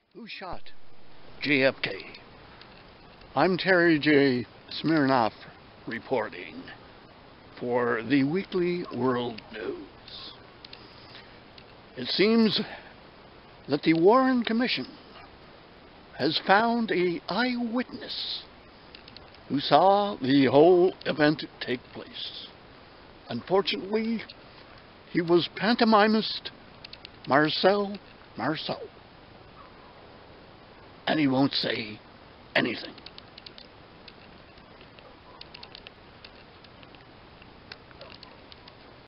Who shot JFK? I'm Terry J. Smirnoff reporting for the Weekly World News. It seems that the Warren Commission has found an eyewitness who saw the whole event take place. Unfortunately, he was pantomimist Marcel Marceau, and he won't say anything.